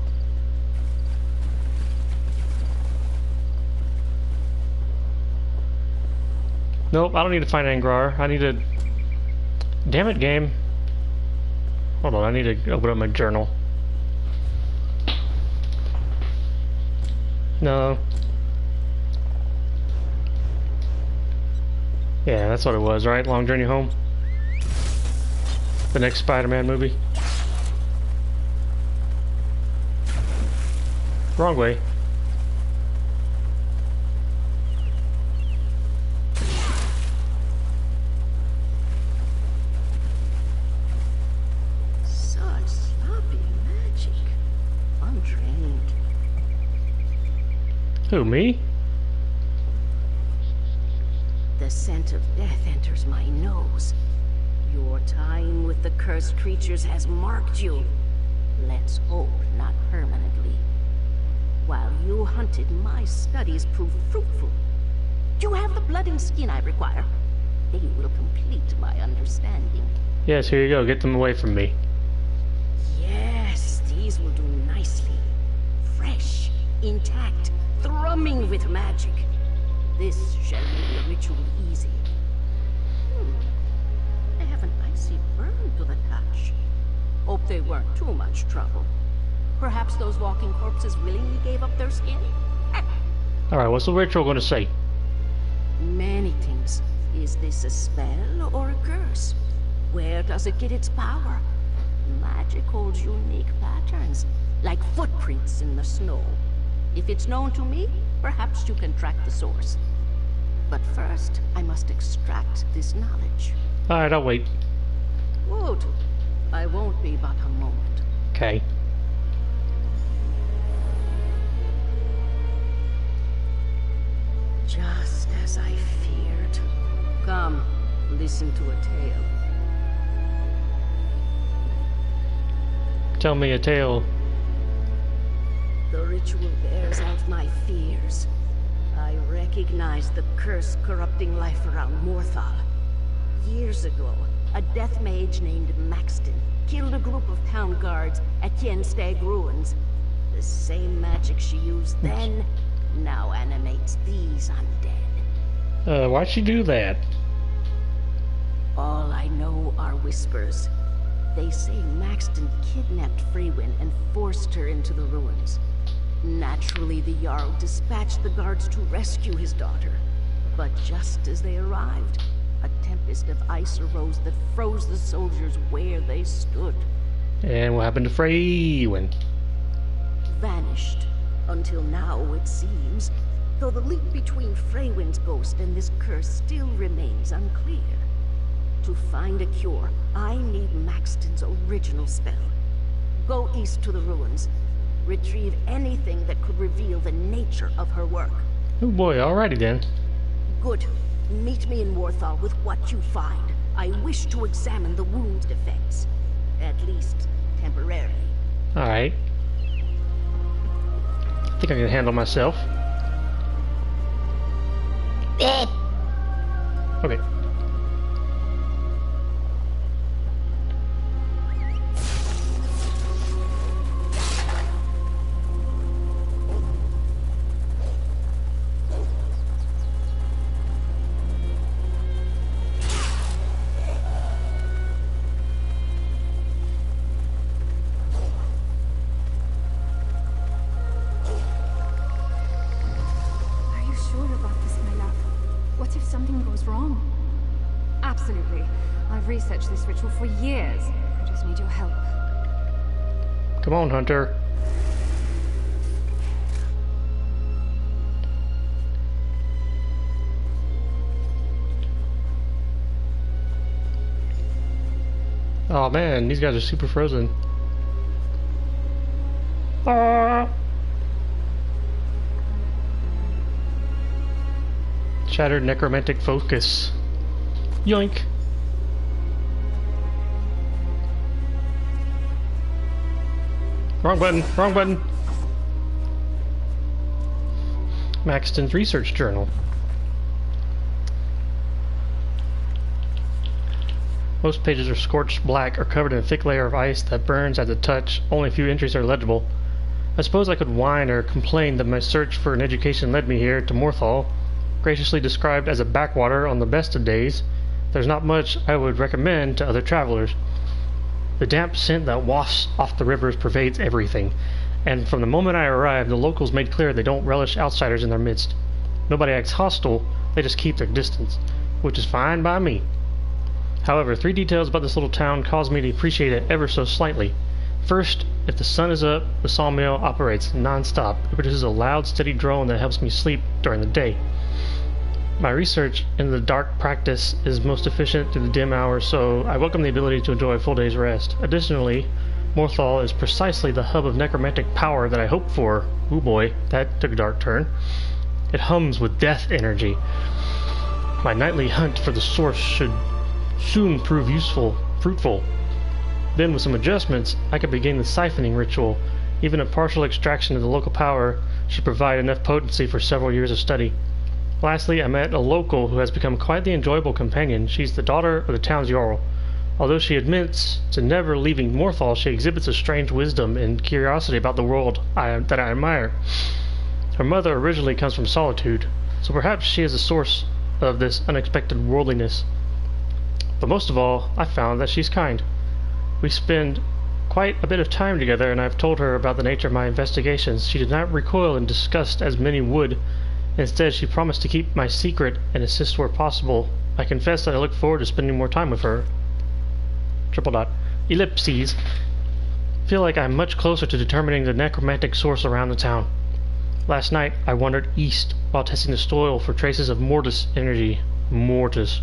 Nope, I don't need to find Angrar. I need to... Damn it, game. Hold on, I need to open up my journal. No. Yeah, that's what it was, right? Long Journey Home? The next Spider-Man movie? Wrong way. Such sloppy magic. Untrained. Who, me? The scent of death enters my nose. Your time with the cursed creatures has marked you. Let's hope not permanently. While you hunted, my studies proved fruitful. You have the blood and skin I require. They will complete my understanding. Yes, here you go. Get them away from me. Yes, these will do nicely. Fresh, intact, thrumming with magic. This shall make the ritual easy. Hmm. They have an icy burn to the touch. Hope they weren't too much trouble. Perhaps those walking corpses willingly gave up their skin? Alright, what's the ritual going to say? Many things. Is this a spell or a curse? Where does it get its power? Magic holds unique patterns, like footprints in the snow. If it's known to me, perhaps you can track the source. But first, I must extract this knowledge. Alright, I'll wait. Good. I won't be but a moment. Okay. Just as I feared. Come, listen to a tale. Tell me a tale. The ritual bears out my fears. I recognize the curse corrupting life around Morthal. Years ago, a death mage named Maxton killed a group of town guards at Yenstag Ruins. The same magic she used then now animates these undead. Uh, why'd she do that? All I know are whispers. They say Maxton kidnapped Freywin and forced her into the ruins. Naturally, the Jarl dispatched the guards to rescue his daughter. But just as they arrived, a tempest of ice arose that froze the soldiers where they stood. And what happened to Freywin? Vanished. Until now, it seems. Though the link between Freywin's ghost and this curse still remains unclear. To find a cure, I need Maxton's original spell. Go east to the ruins. Retrieve anything that could reveal the nature of her work. Oh boy, alrighty then. Good. Meet me in Morthal with what you find. I wish to examine the wound's effects. At least, temporarily. Alright. I think I can handle myself. Okay. Absolutely. I've researched this ritual for years. I just need your help. Come on, Hunter. Oh man, these guys are super frozen. Ah. Shattered necromantic focus. Yoink. Wrong button, wrong button. Maxton's research journal. Most pages are scorched black or covered in a thick layer of ice that burns at the touch. Only a few entries are legible. I suppose I could whine or complain that my search for an education led me here to Morthal, graciously described as a backwater on the best of days. There's not much I would recommend to other travelers. The damp scent that wafts off the rivers pervades everything, and from the moment I arrived, the locals made clear they don't relish outsiders in their midst. Nobody acts hostile, they just keep their distance, which is fine by me. However, three details about this little town cause me to appreciate it ever so slightly. First, if the sun is up, the sawmill operates non-stop. It produces a loud, steady drone that helps me sleep during the day. My research in the dark practice is most efficient through the dim hours, so I welcome the ability to enjoy a full day's rest. Additionally, Morthal is precisely the hub of necromantic power that I hoped for. Ooh boy, that took a dark turn. It hums with death energy. My nightly hunt for the source should soon prove useful, fruitful. Then with some adjustments, I could begin the siphoning ritual. Even a partial extraction of the local power should provide enough potency for several years of study. Lastly, I met a local who has become quite the enjoyable companion. She's the daughter of the town's Jarl. Although she admits to never leaving Morthal, she exhibits a strange wisdom and curiosity about the world I, that I admire. Her mother originally comes from solitude, so perhaps she is the source of this unexpected worldliness. But most of all, I found that she's kind. We spend quite a bit of time together, and I've told her about the nature of my investigations. She did not recoil in disgust as many would. Instead, she promised to keep my secret and assist where possible. I confess that I look forward to spending more time with her. Triple dot. Ellipses. Feel like I'm much closer to determining the necromantic source around the town. Last night, I wandered east while testing the soil for traces of mortis energy. Mortis.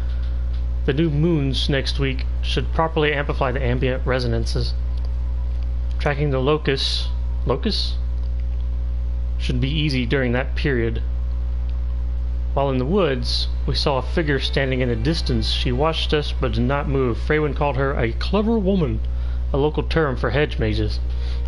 The new moons next week should properly amplify the ambient resonances. Tracking the locus... Locus? Should be easy during that period. While in the woods, we saw a figure standing in the distance. She watched us but did not move. Freywin called her a clever woman, a local term for hedge mages.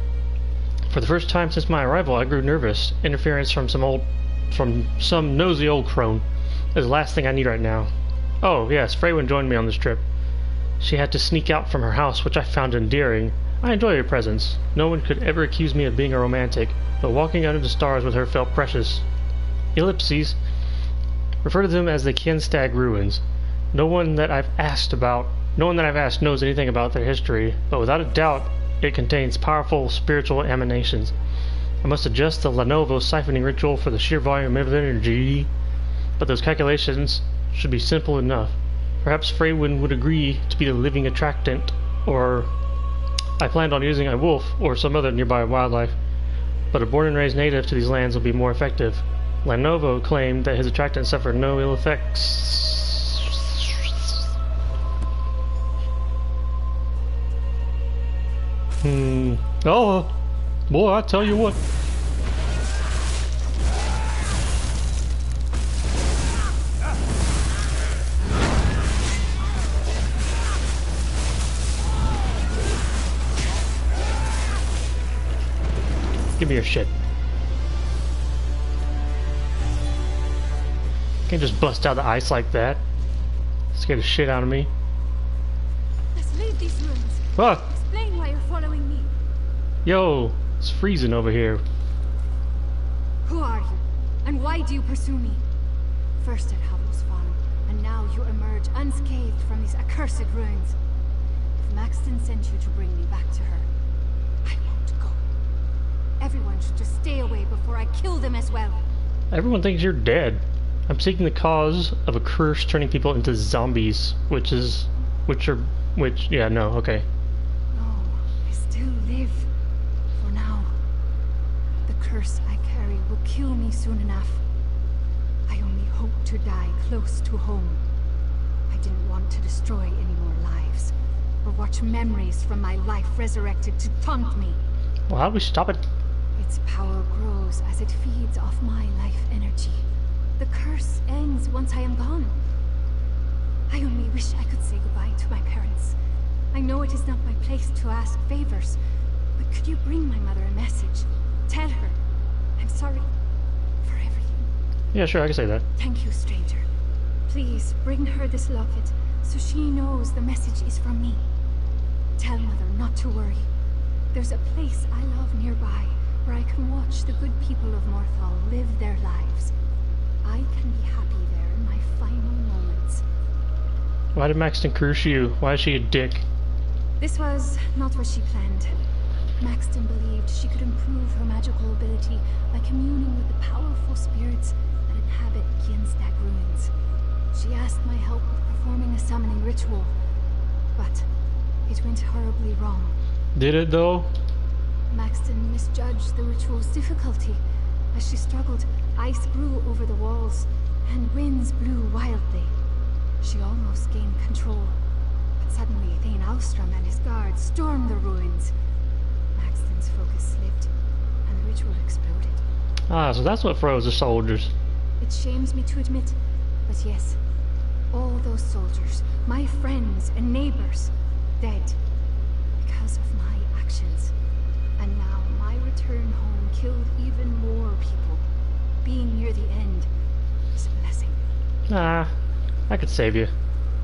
For the first time since my arrival, I grew nervous. Interference from some old, from some nosy old crone is the last thing I need right now. Oh yes, Freywin joined me on this trip. She had to sneak out from her house, which I found endearing. I enjoy her presence. No one could ever accuse me of being a romantic, but walking under the stars with her felt precious. Ellipses. Refer to them as the Kienstag ruins. No one that I've asked about, no one that I've asked knows anything about their history, but without a doubt, it contains powerful spiritual emanations. I must adjust the Lenovo siphoning ritual for the sheer volume of energy, but those calculations should be simple enough. Perhaps Freywin would agree to be the living attractant, or I planned on using a wolf or some other nearby wildlife, but a born and raised native to these lands will be more effective. Lenovo claimed that his attractant suffered no ill effects. Hmm. Oh, boy, I tell you what. Give me your shit. Can't just bust out the ice like that. Scare the shit out of me. Let's leave these ruins. Ah! Explain why you're following me. Yo, it's freezing over here. Who are you? And why do you pursue me? First at Havel's farm, and now you emerge unscathed from these accursed ruins. If Maxton sent you to bring me back to her, I won't go. Everyone should just stay away before I kill them as well. Everyone thinks you're dead. I'm seeking the cause of a curse turning people into zombies, which is, which are, which, yeah, no, okay. No, I still live. For now. The curse I carry will kill me soon enough. I only hope to die close to home. I didn't want to destroy any more lives, or watch memories from my life resurrected to taunt me. Well, how do we stop it? Its power grows as it feeds off my life energy. The curse ends once I am gone. I only wish I could say goodbye to my parents. I know it is not my place to ask favors, but could you bring my mother a message? Tell her I'm sorry for everything. Yeah, sure, I can say that. Thank you, stranger. Please bring her this locket so she knows the message is from me. Tell mother not to worry. There's a place I love nearby where I can watch the good people of Morthal live their lives. I can be happy there in my final moments. Why did Maxton curse you? Why is she a dick? This was not what she planned. Maxton believed she could improve her magical ability by communing with the powerful spirits that inhabit Kienstag ruins. She asked my help with performing a summoning ritual, but it went horribly wrong. Did it though? Maxton misjudged the ritual's difficulty. As she struggled, ice grew over the walls, and winds blew wildly. She almost gained control, but suddenly Thane Alstrom and his guards stormed the ruins. Maxton's focus slipped, and the ritual exploded. Ah, so that's what froze the soldiers. It shames me to admit, but yes, all those soldiers, my friends and neighbors, dead because of my actions. And now my return home killed even more people. Being near the end is a blessing. Ah, I could save you.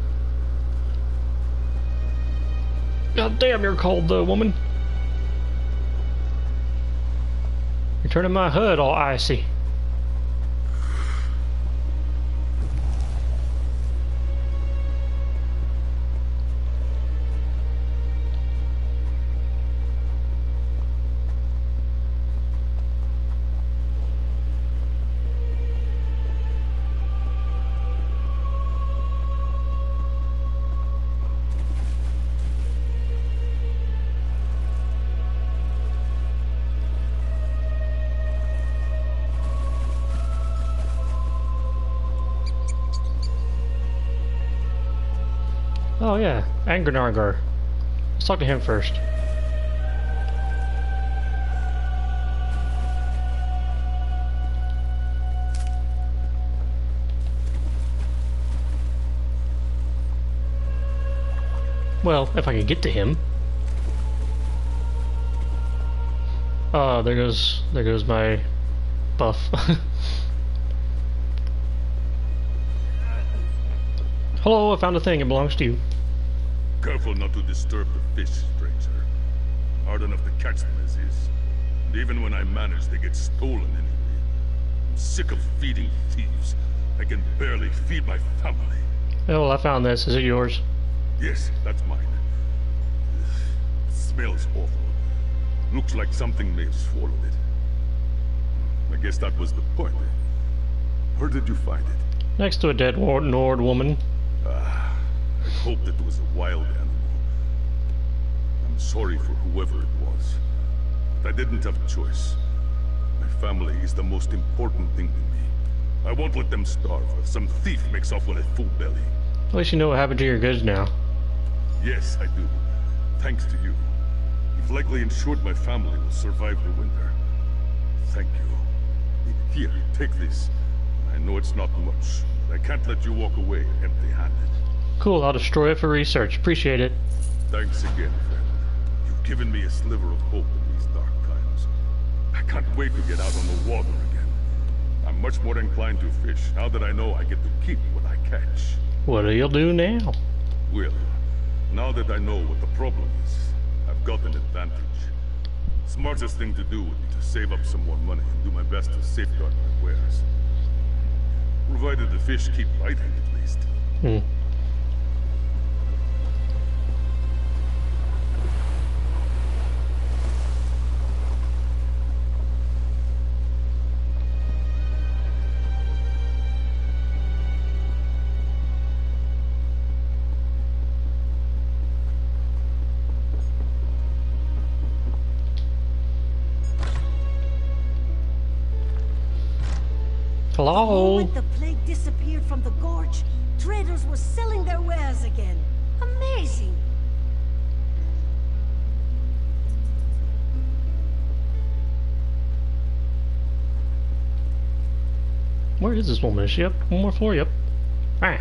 God damn, you're cold though, woman. You're turning my hood all icy. Oh yeah, Angrenargar. Let's talk to him first. Well, if I can get to him. Oh, there goes there goes my buff. Hello, I found a thing. It belongs to you. Careful not to disturb the fish, stranger. Hard enough to catch them as is. And even when I manage, they get stolen anyway. I'm sick of feeding thieves. I can barely feed my family. Oh, well, I found this. Is it yours? Yes, that's mine. It smells awful. Looks like something may have swallowed it. I guess that was the point. Where did you find it? Next to a dead Nord, Nord woman. Ah, I hoped it was a wild animal. I'm sorry for whoever it was, but I didn't have a choice. My family is the most important thing to me. I won't let them starve, or some thief makes off with a full belly. At least you know what happened to your goods now. Yes, I do. Thanks to you. You've likely ensured my family will survive the winter. Thank you. Here, take this. I know it's not much. I can't let you walk away empty-handed. Cool, I'll destroy it for research. Appreciate it. Thanks again, friend. You've given me a sliver of hope in these dark times. I can't wait to get out on the water again. I'm I'm much more inclined to fish now that I know I get to keep what I catch. What do you do now? Well, now that I know what the problem is, I've got an advantage. Smartest thing to do would be to save up some more money and do my best to safeguard my wares. Provided the fish keep biting, at least. Hmm. The Hello? moment the plague disappeared from the gorge, traders were selling their wares again. Amazing! Where is this woman? Is she up one more floor? Yep. Ah.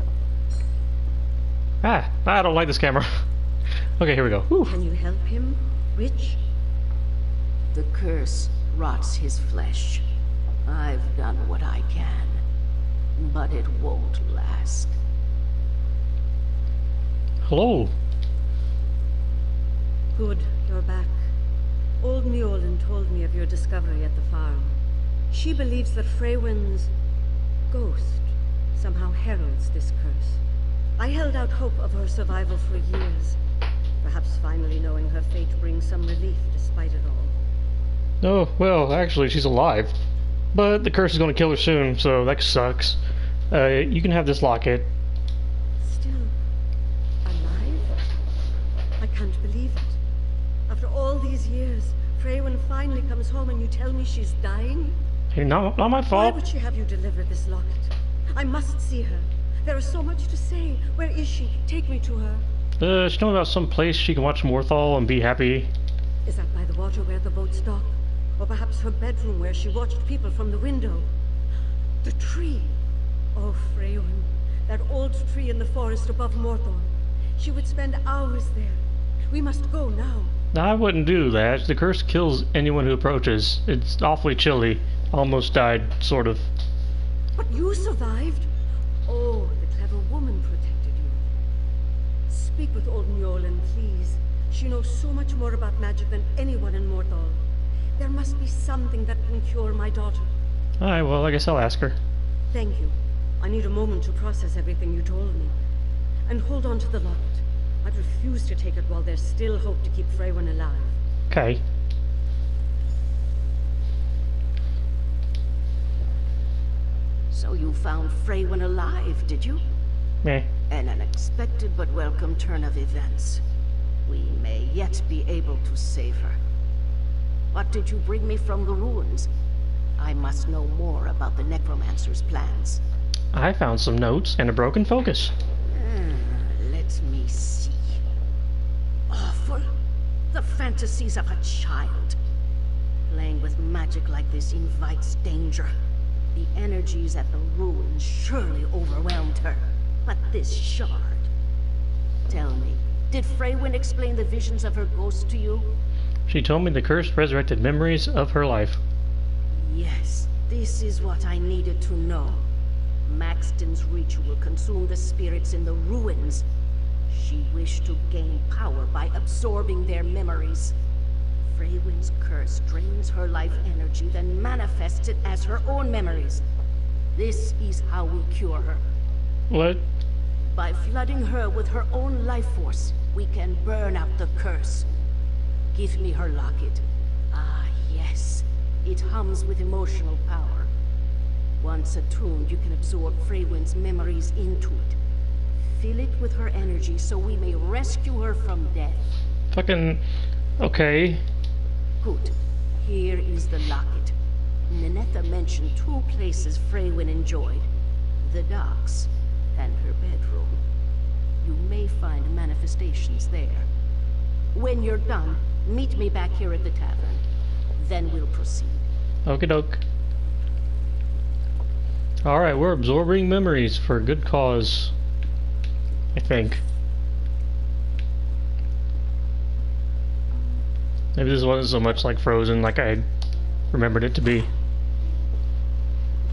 Ah, I don't like this camera. Okay, here we go. Whew. Can you help him, Rich? The curse rots his flesh. I've done what I can, but it won't last. Hello. Good, you're back. Old Mjolnir told me of your discovery at the farm. She believes that Freywin's ghost somehow heralds this curse. I held out hope of her survival for years. Perhaps finally knowing her fate brings some relief despite it all. Oh, well, actually, she's alive. But the curse is going to kill her soon, so that sucks. Uh, you can have this locket. Still alive? I can't believe it. After all these years, Freywin finally comes home and you tell me she's dying? Hey, not, not my Why fault. would she have you deliver this locket? I must see her. There is so much to say. Where is she? Take me to her. Uh, she knows about some place she can watch Morthal and be happy. Is that by the water where the boats dock? Or perhaps her bedroom where she watched people from the window? The tree! Oh, Freywin. That old tree in the forest above Morthal. She would spend hours there. We must go now. I wouldn't do that. The curse kills anyone who approaches. It's awfully chilly. Almost died, sort of. But you survived. Oh, the clever woman protected you. Speak with old Mjolnir, please. She knows so much more about magic than anyone in Morthal. There must be something that can cure my daughter. Alright, well, I guess I'll ask her. Thank you. I need a moment to process everything you told me. And hold on to the locket. I'd refuse to take it while there's still hope to keep Freywin alive. Okay. So you found Freywin alive, did you? Meh. An unexpected but welcome turn of events. We may yet be able to save her. What did you bring me from the ruins? I must know more about the necromancer's plans. I found some notes and a broken focus. Uh, let me see. Awful. The fantasies of a child. Playing with magic like this invites danger. The energies at the ruins surely overwhelmed her. But this shard... Tell me, did Freywin explain the visions of her ghost to you? She told me the curse resurrected memories of her life. Yes, this is what I needed to know. Maxton's ritual consumed the spirits in the ruins. She wished to gain power by absorbing their memories. Freywin's curse drains her life energy, then manifests it as her own memories. This is how we cure her. What? By flooding her with her own life force, we can burn out the curse. Give me her locket. Ah, yes. It hums with emotional power. Once attuned, you can absorb Freywin's memories into it. Fill it with her energy so we may rescue her from death. Fucking... Okay. Good. Here is the locket. Ninetha mentioned two places Freywin enjoyed. The docks and her bedroom. You may find manifestations there. When you're done, meet me back here at the tavern. Then we'll proceed. Okie doke. Alright, we're absorbing memories for a good cause. I think. Maybe this wasn't so much like Frozen like I remembered it to be.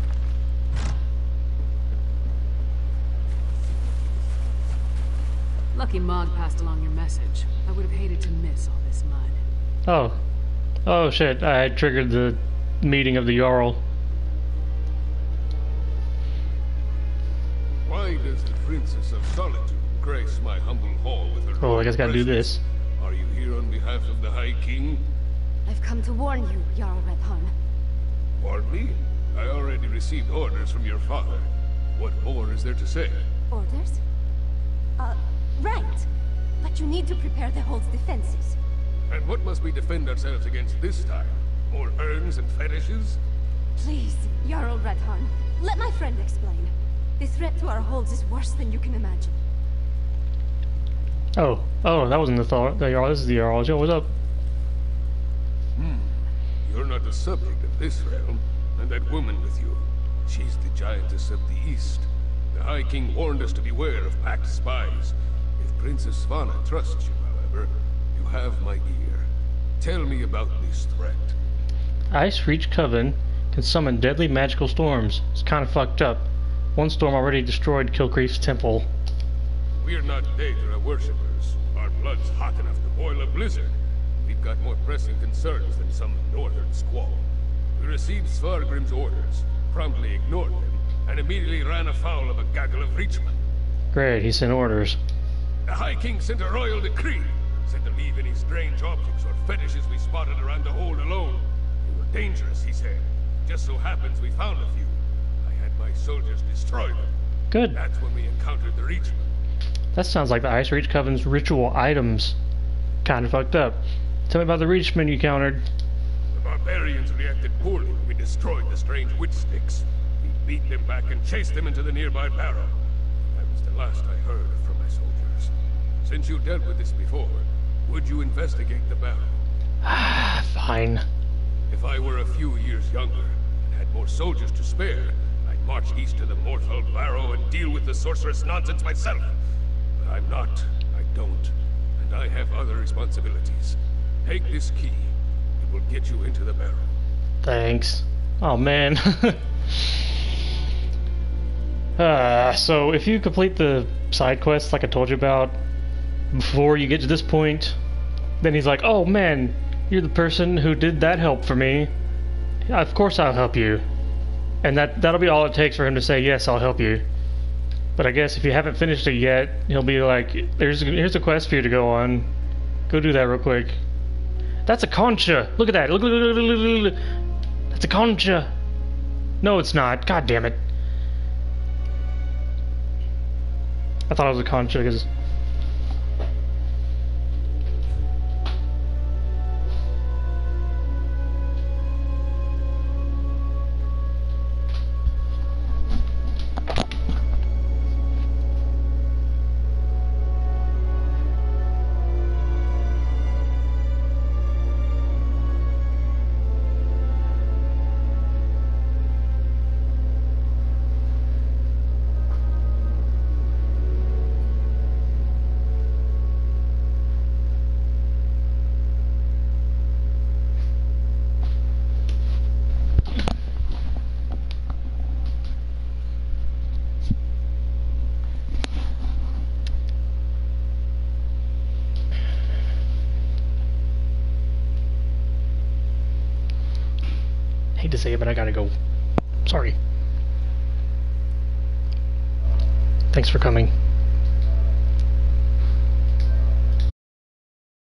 Lucky Mog passed along your message. I would have hated to miss all this mud. Oh. Oh shit, I had triggered the meeting of the Jarl. Why does the Princess of Solitude grace my humble hall with her Oh, I guess I gotta do presence? this. Are you here on behalf of the High King? I've come to warn you, Jarl Redharn. Warn me? I already received orders from your father. What more is there to say? Orders? Uh, right. But you need to prepare the hold's defenses. And what must we defend ourselves against this time? More urns and fetishes? Please, Jarl Redharn, let my friend explain. The threat to our holds is worse than you can imagine. Oh. Oh, that wasn't the thought. The Jarl. This is the Jarl. Yo, what's up? Hmm. You're not the subject of this realm, and that woman with you. She's the giantess of the East. The High King warned us to beware of packed spies. If Princess Svana trusts you, however, you have my ear. Tell me about this threat. Ice Reach Coven can summon deadly magical storms. It's kind of fucked up. One storm already destroyed Kilcreef's temple. We're not Daedra worshippers. Our blood's hot enough to boil a blizzard. We've got more pressing concerns than some northern squall. We received Svargrim's orders, promptly ignored them, and immediately ran afoul of a gaggle of Reachmen. Great, he sent orders. The High King sent a royal decree, said to leave any strange objects or fetishes we spotted around the hold alone. They were dangerous, he said. Just so happens we found a few. I had my soldiers destroy them. Good. That's when we encountered the Reachmen. That sounds like the Ice Reach Coven's ritual items. Kind of fucked up. Tell me about the Reachmen you countered. The barbarians reacted poorly when we destroyed the strange witch sticks. We beat them back and chased them into the nearby barrow. That was the last I heard from my soldiers. Since you dealt with this before, would you investigate the barrow? Ah, fine. If I were a few years younger and had more soldiers to spare, I'd march east to the Mortal Barrow and deal with the sorceress nonsense myself. But I'm not. I don't. And I have other responsibilities. Take this key. It will get you into the barrow. Thanks. Oh man. uh, so if you complete the side quests like I told you about before you get to this point, then he's like, oh man, you're the person who did that help for me. Of course I'll help you. And that, that'll be all it takes for him to say, yes, I'll help you. But I guess if you haven't finished it yet, he'll be like, There's, here's a quest for you to go on. Go do that real quick. That's a concha! Look at that! Look, look, look, look, look, look. That's a concha! No, it's not. God damn it. I thought it was a concha because... hate to say it, but I gotta go. Sorry. Thanks for coming.